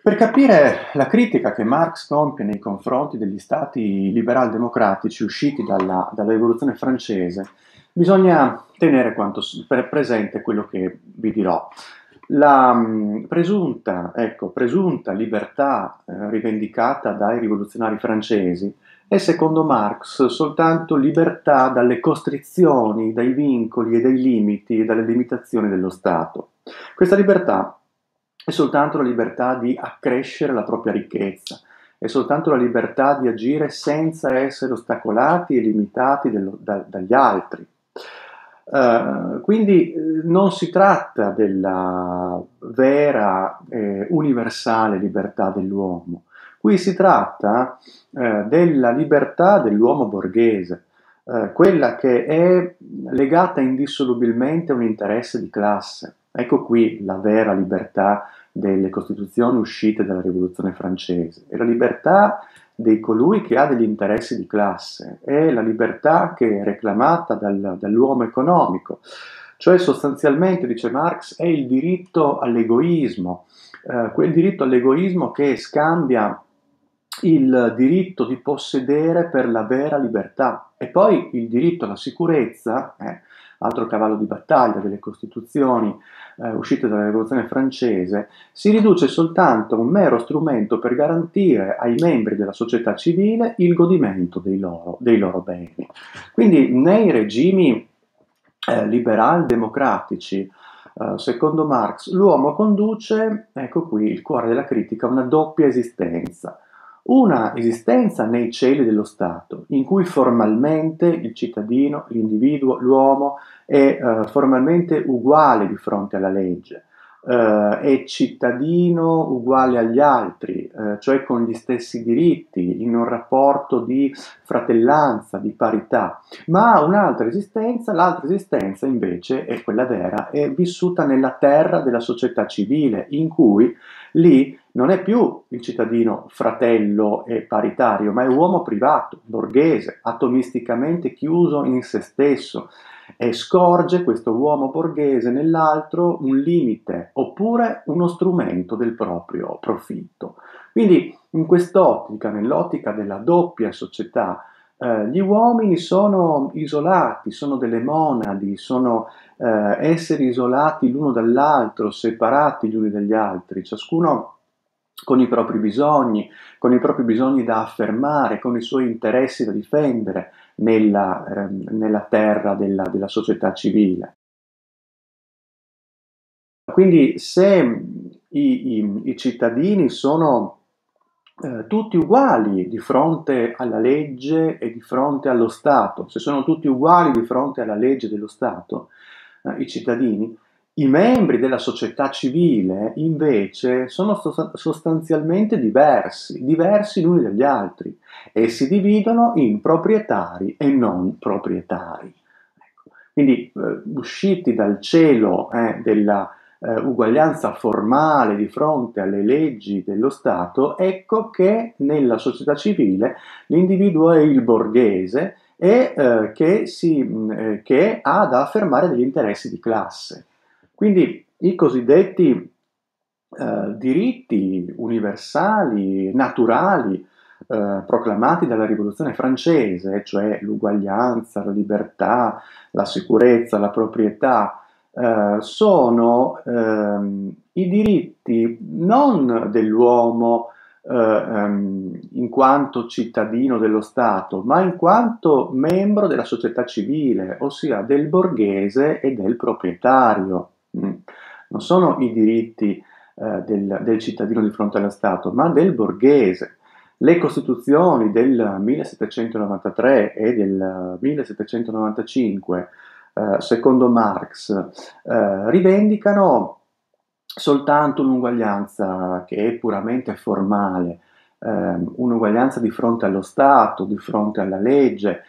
Per capire la critica che Marx compie nei confronti degli stati liberal-democratici usciti dalla Rivoluzione francese, bisogna tenere presente quello che vi dirò. La presunta libertà rivendicata dai rivoluzionari francesi è, secondo Marx, soltanto libertà dalle costrizioni, dai vincoli e dai limiti e dalle limitazioni dello Stato. Questa libertà è soltanto la libertà di accrescere la propria ricchezza, è soltanto la libertà di agire senza essere ostacolati e limitati dagli altri. Quindi non si tratta della vera universale libertà dell'uomo, qui si tratta della libertà dell'uomo borghese, quella che è legata indissolubilmente a un interesse di classe. Ecco qui la vera libertà delle Costituzioni uscite dalla Rivoluzione francese, è la libertà di colui che ha degli interessi di classe, è la libertà che è reclamata dall'uomo economico, cioè sostanzialmente, dice Marx, è il diritto all'egoismo, quel diritto all'egoismo che scambia il diritto di possedere per la vera libertà e poi il diritto alla sicurezza, altro cavallo di battaglia delle Costituzioni uscite dalla Rivoluzione francese, si riduce soltanto a un mero strumento per garantire ai membri della società civile il godimento dei loro beni. Quindi nei regimi liberal-democratici, secondo Marx, l'uomo conduce, ecco qui il cuore della critica, una doppia esistenza. Una esistenza nei cieli dello Stato, in cui formalmente il cittadino, l'individuo, l'uomo è formalmente uguale di fronte alla legge, è cittadino uguale agli altri, cioè con gli stessi diritti, in un rapporto di fratellanza, di parità, ma ha un'altra esistenza, l'altra esistenza invece è quella vera, è vissuta nella terra della società civile, in cui lì non è più il cittadino fratello e paritario, ma è uomo privato, borghese, atomisticamente chiuso in se stesso, e scorge questo uomo borghese nell'altro un limite oppure uno strumento del proprio profitto. Quindi in quest'ottica, nell'ottica della doppia società, gli uomini sono isolati, sono delle monadi, sono esseri isolati l'uno dall'altro, separati gli uni dagli altri, ciascuno con i propri bisogni da affermare, con i suoi interessi da difendere nella terra della società civile. Quindi se i cittadini sono tutti uguali di fronte alla legge e di fronte allo Stato, se sono tutti uguali di fronte alla legge dello Stato, i cittadini, i membri della società civile invece sono sostanzialmente diversi l'uni dagli altri e si dividono in proprietari e non proprietari. Ecco. Quindi usciti dal cielo della uguaglianza formale di fronte alle leggi dello Stato, ecco che nella società civile l'individuo è il borghese e che ha da affermare degli interessi di classe. Quindi i cosiddetti diritti universali, naturali, proclamati dalla Rivoluzione francese, cioè l'uguaglianza, la libertà, la sicurezza, la proprietà, sono i diritti non dell'uomo in quanto cittadino dello Stato, ma in quanto membro della società civile, ossia del borghese e del proprietario. Non sono i diritti del cittadino di fronte allo Stato, ma del borghese. Le Costituzioni del 1793 e del 1795, secondo Marx, rivendicano soltanto un'uguaglianza che è puramente formale, un'uguaglianza di fronte allo Stato, di fronte alla legge,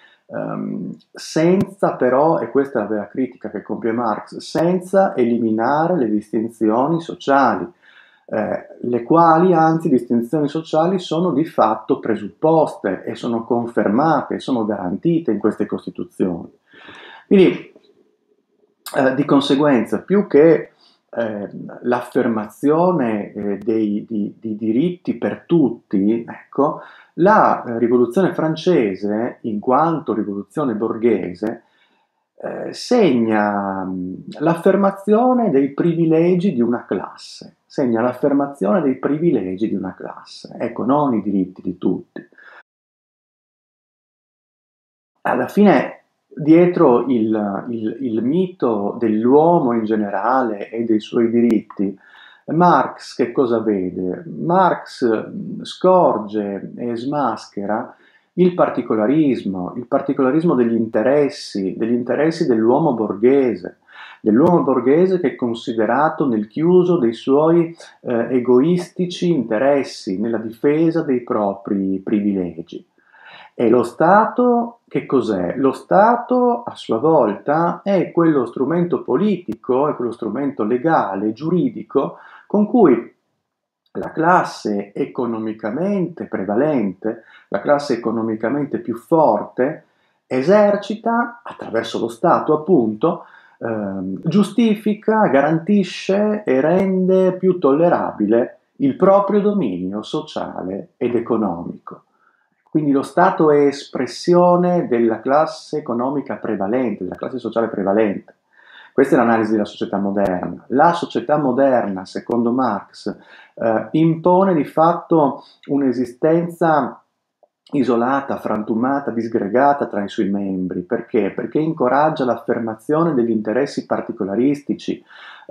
senza però, e questa è la vera critica che compie Marx, senza eliminare le distinzioni sociali, le quali anzi distinzioni sociali sono di fatto presupposte e sono confermate, sono garantite in queste Costituzioni. Quindi di conseguenza più che l'affermazione di diritti per tutti, ecco, la rivoluzione francese, in quanto rivoluzione borghese, segna l'affermazione dei privilegi di una classe, segna l'affermazione dei privilegi di una classe, ecco, non i diritti di tutti. Alla fine, dietro il mito dell'uomo in generale e dei suoi diritti, Marx che cosa vede? Marx scorge e smaschera il particolarismo degli interessi dell'uomo borghese che è considerato nel chiuso dei suoi egoistici interessi, nella difesa dei propri privilegi. E lo Stato che cos'è? Lo Stato a sua volta è quello strumento politico, è quello strumento legale, giuridico, con cui la classe economicamente prevalente, la classe economicamente più forte, esercita, attraverso lo Stato appunto, giustifica, garantisce e rende più tollerabile il proprio dominio sociale ed economico. Quindi lo Stato è espressione della classe economica prevalente, della classe sociale prevalente. Questa è l'analisi della società moderna. La società moderna, secondo Marx, impone di fatto un'esistenza isolata, frantumata, disgregata tra i suoi membri. Perché? Perché incoraggia l'affermazione degli interessi particolaristici,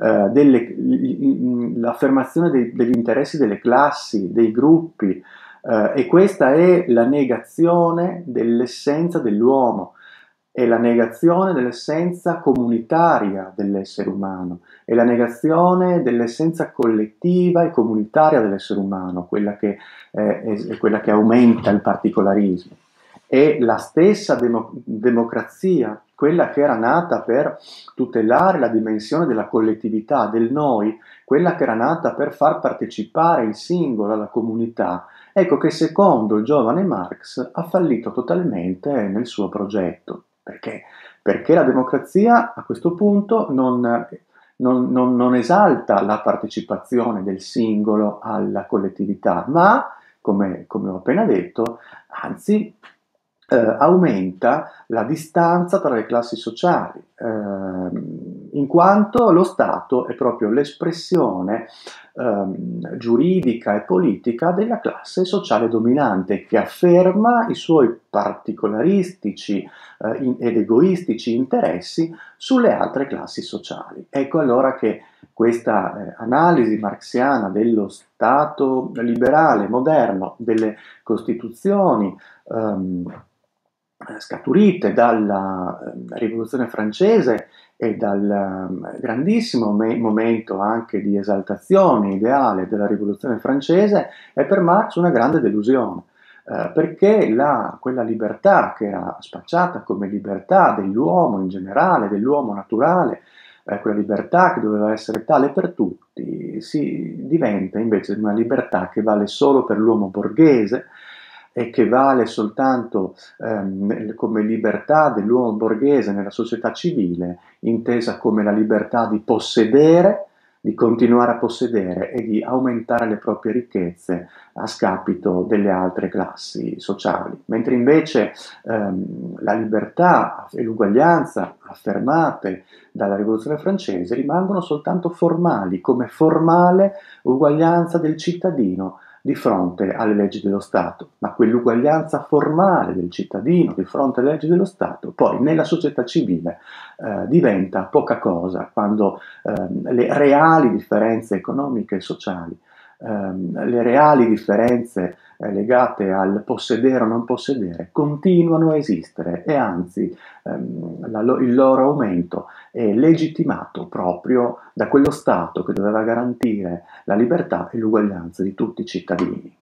l'affermazione degli interessi delle classi, dei gruppi, e questa è la negazione dell'essenza dell'uomo, è la negazione dell'essenza comunitaria dell'essere umano, è la negazione dell'essenza collettiva e comunitaria dell'essere umano, è quella che aumenta il particolarismo. E la stessa democrazia, quella che era nata per tutelare la dimensione della collettività, del noi, quella che era nata per far partecipare il singolo alla comunità, ecco che secondo il giovane Marx ha fallito totalmente nel suo progetto. Perché? Perché la democrazia a questo punto non esalta la partecipazione del singolo alla collettività, ma, come ho appena detto, anzi aumenta la distanza tra le classi sociali, in quanto lo Stato è proprio l'espressione giuridica e politica della classe sociale dominante che afferma i suoi particolaristici ed egoistici interessi sulle altre classi sociali. Ecco allora che questa analisi marxiana dello Stato liberale moderno, delle costituzioni scaturite dalla rivoluzione francese e dal grandissimo momento anche di esaltazione ideale della rivoluzione francese, è per Marx una grande delusione, perché quella libertà che era spacciata come libertà dell'uomo in generale, dell'uomo naturale, quella libertà che doveva essere tale per tutti, si diventa invece una libertà che vale solo per l'uomo borghese, e che vale soltanto come libertà dell'uomo borghese nella società civile, intesa come la libertà di possedere, di continuare a possedere e di aumentare le proprie ricchezze a scapito delle altre classi sociali, mentre invece la libertà e l'uguaglianza affermate dalla rivoluzione francese rimangono soltanto formali, come formale uguaglianza del cittadino di fronte alle leggi dello Stato, ma quell'uguaglianza formale del cittadino di fronte alle leggi dello Stato poi nella società civile diventa poca cosa quando le reali differenze economiche e sociali, le reali differenze legate al possedere o non possedere continuano a esistere e anzi il loro aumento è legittimato proprio da quello Stato che doveva garantire la libertà e l'uguaglianza di tutti i cittadini.